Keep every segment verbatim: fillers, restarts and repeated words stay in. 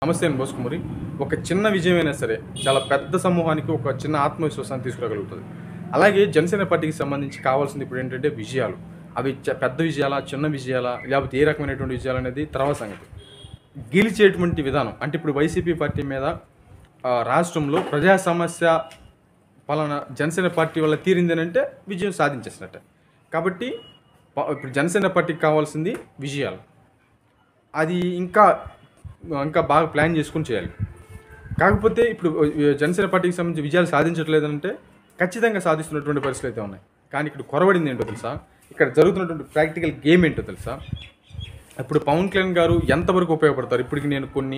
సమస్యను మోసుకుమరి ఒక చిన్న విజయమైనా సరే చాలా పెద్ద సమూహానికి ఒక చిన్న ఆత్మవిశ్వాసాన్ని తీసుకురాగలుగుతుంది. అలాగే జనసేన పార్టీకి సంబంధించి కావాల్సింది ఇప్పుడు ఏంటంటే విజయాలు. అవి పెద్ద విజయాలా, చిన్న విజయాలా, లేకపోతే ఏ రకమైనటువంటి విజయాలు అనేది తర్వాత సంగతి. గెలిచేటువంటి విధానం అంటే ఇప్పుడు వైసీపీ పార్టీ మీద రాష్ట్రంలో ప్రజా సమస్య పలానా జనసేన పార్టీ వల్ల తీరిందేనంటే విజయం సాధించేసినట్టే. కాబట్టి ఇప్పుడు జనసేన పార్టీకి కావాల్సింది విజయాలు. అది ఇంకా ఇంకా బాగా ప్లాన్ చేసుకుని చేయాలి. కాకపోతే ఇప్పుడు జనసేన పార్టీకి సంబంధించి విజయాలు సాధించట్లేదంటే ఖచ్చితంగా సాధిస్తున్నటువంటి పరిస్థితులు అయితే ఉన్నాయి. కానీ ఇక్కడ కొరవడింది ఏంటో తెలుసా, ఇక్కడ జరుగుతున్నటువంటి ప్రాక్టికల్ గేమ్ ఏంటో తెలుసా. ఇప్పుడు పవన్ కళ్యాణ్ గారు ఎంతవరకు ఉపయోగపడతారు ఇప్పటికి నేను కొన్ని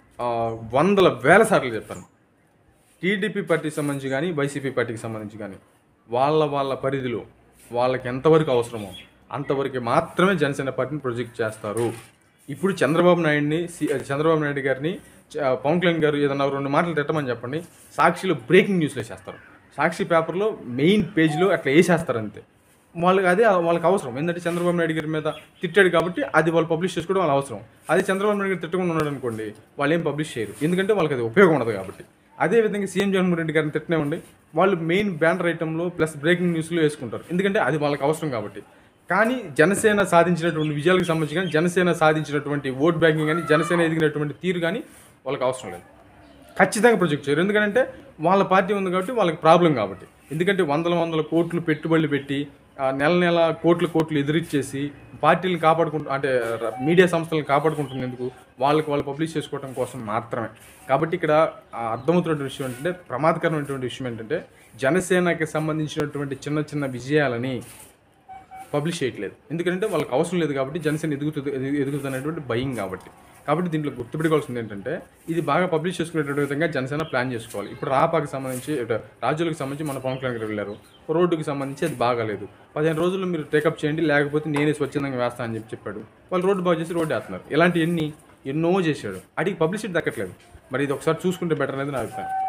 వందల వేల సార్లు చెప్పాను. టీడీపీ పార్టీకి సంబంధించి కానీ వైసీపీ పార్టీకి సంబంధించి కానీ వాళ్ళ వాళ్ళ పరిధిలో వాళ్ళకి ఎంతవరకు అవసరమో అంతవరకు మాత్రమే జనసేన పార్టీని ప్రొజెక్ట్ చేస్తారు. ఇప్పుడు చంద్రబాబు నాయుడిని చంద్రబాబు నాయుడు గారిని పవన్ కళ్యాణ్ గారు ఏదన్నా రెండు మాటలు తిట్టమని చెప్పండి, సాక్షిలో బ్రేకింగ్ న్యూస్లో వేసేస్తారు. సాక్షి పేపర్లో మెయిన్ పేజ్లో అట్లా వేసేస్తారు అంతే. వాళ్ళకి అదే వాళ్ళకి అవసరం. ఎందుకంటే చంద్రబాబు నాయుడు గారి మీద తిట్టాడు కాబట్టి అది వాళ్ళు పబ్లిష్ చేసుకోవడం వాళ్ళ అవసరం. అదే చంద్రబాబు నాయుడు గారు తిట్టకుండా ఉన్నాడు అనుకోండి, వాళ్ళు ఏం పబ్లిష్ చేయరు, ఎందుకంటే వాళ్ళకి అది ఉపయోగం ఉండదు కాబట్టి. అదేవిధంగా సీఎం జగన్మోహన్ రెడ్డి గారిని తిట్టనే ఉండి వాళ్ళు మెయిన్ బ్యానర్ ఐటంలో ప్లస్ బ్రేకింగ్ న్యూస్లో వేసుకుంటారు, ఎందుకంటే అది వాళ్ళకి అవసరం కాబట్టి. కానీ జనసేన సాధించినటువంటి విజయాలకు సంబంధించి కానీ జనసేన సాధించినటువంటి ఓట్ బ్యాంకింగ్ కానీ జనసేన ఎదిగినటువంటి తీరు కానీ వాళ్ళకి అవసరం లేదు. ఖచ్చితంగా ప్రొజెక్ట్ చేయరు, ఎందుకంటే వాళ్ళ పార్టీ ఉంది కాబట్టి వాళ్ళకి ప్రాబ్లం కాబట్టి. ఎందుకంటే వందల వందల కోట్లు పెట్టుబడులు పెట్టి నెల నెల కోట్లు కోట్లు ఎదురిచ్చేసి పార్టీలను కాపాడుకుంటూ అంటే మీడియా సంస్థలను కాపాడుకుంటున్నందుకు వాళ్ళకి వాళ్ళు పబ్లిష్ చేసుకోవడం కోసం మాత్రమే. కాబట్టి ఇక్కడ అర్థమవుతున్నటువంటి విషయం ఏంటంటే, ప్రమాదకరమైనటువంటి విషయం ఏంటంటే జనసేనకి సంబంధించినటువంటి చిన్న చిన్న విజయాలని పబ్లిష్ చేయట్లేదు, ఎందుకంటే వాళ్ళకి అవసరం లేదు కాబట్టి, జనసేన ఎదుగుతుంది ఎదుగుతున్నటువంటి భయం కాబట్టి. కాబట్టి దీంట్లో గుర్తుపెట్టుకోవాల్సింది ఏంటంటే ఇది బాగా పబ్లిష్ చేసుకునేటువంటి విధంగా జనసేన ప్లాన్ చేసుకోవాలి. ఇప్పుడు రాపాకి సంబంధించి రాజ్యాలకు సంబంధించి మన పవన్ కళ్యాణ్ గారు వెళ్ళారు, రోడ్డుకి సంబంధించి అది బాగాలేదు, పదిహేను రోజుల్లో మీరు టేకప్ చేయండి లేకపోతే నేనే స్వచ్ఛందంగా వేస్తాను అని చెప్పి చెప్పాడు. వాళ్ళు రోడ్డు బాగు చేసి రోడ్డు వేస్తున్నారు. ఇలాంటి ఎన్ని ఎన్నో చేశాడు, అడిగి పబ్లిసిటీ దక్కట్లేదు. మరి ఇది ఒకసారి చూసుకుంటే బెటర్ అనేది నా అభిప్రాయం.